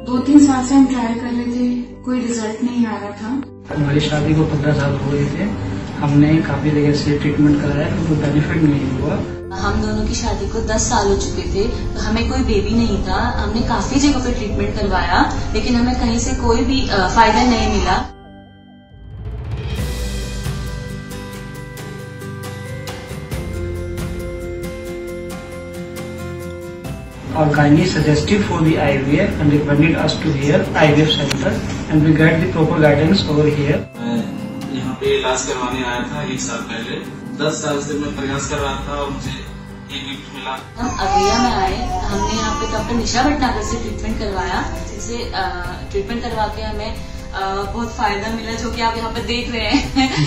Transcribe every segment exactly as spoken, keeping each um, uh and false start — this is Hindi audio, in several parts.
दो तीन साल से हम ट्राई कर रहे थे, कोई रिजल्ट नहीं आ रहा था। हमारी शादी को पंद्रह साल हो गए थे। हमने काफी जगह से ट्रीटमेंट कराया, कोई बेनिफिट नहीं हुआ। हम दोनों की शादी को दस साल हो चुके थे, तो हमें कोई बेबी नहीं था। हमने काफी जगह पे ट्रीटमेंट करवाया, लेकिन हमें कहीं से कोई भी फायदा नहीं मिला। Our gynae suggested for the I V F and recommended us to here I V F center, and we get the proper guidance over here. मैं यहाँ पे इलाज करवाने आया था एक साल पहले। दस साल से मैं प्रयास कर रहा था और मुझे ये गिफ्ट मिला। हम अभिया में आए, हमने यहाँ पे डॉक्टर निशा भटनागर से ट्रीटमेंट करवाया, जिससे ट्रीटमेंट करवा के हमें आ, बहुत फायदा मिला, जो कि आप यहाँ पे देख रहे हैं।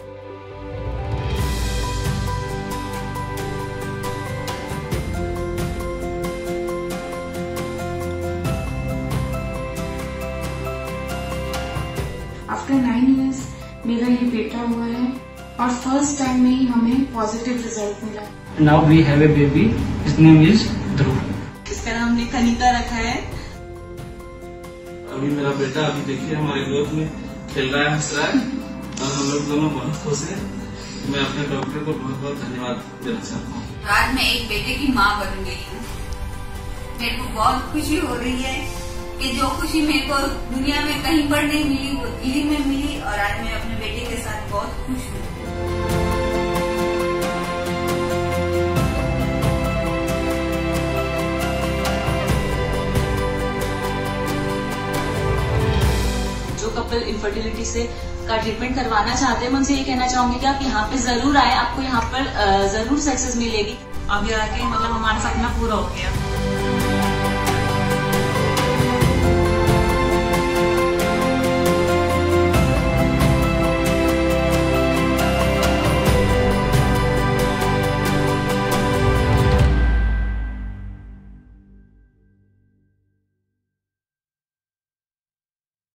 आफ्टर नाइन इयर्स मेरा ये बेटा हुआ है और फर्स्ट टाइम में ही हमें पॉजिटिव रिजल्ट मिला। Now we have a baby, his name is Dhruv. इसका नाम हमने कनिका रखा है। अभी मेरा बेटा अभी देखिए हमारे गोद में खेल रहा है, हंस रहा है, और हम लोग दोनों बहुत खुश हैं। मैं अपने डॉक्टर को बहुत बहुत धन्यवाद देना चाहता हूँ। आज मैं एक बेटे की माँ बन गई हूँ। मेरे को बहुत खुशी हो रही है कि जो खुशी मेरे को दुनिया में कहीं पर नहीं मिली वो दिल्ली में मिली, और आज मैं अपने बेटे के साथ बहुत खुश हूँ। जो कपल इनफर्टिलिटी से का ट्रीटमेंट करवाना चाहते हैं, मैं उनसे ये कहना चाहूंगी कि आप यहाँ पे जरूर आए, आपको यहाँ पर जरूर सक्सेस मिलेगी। अभी आके मतलब हमारा सपना पूरा हो गया।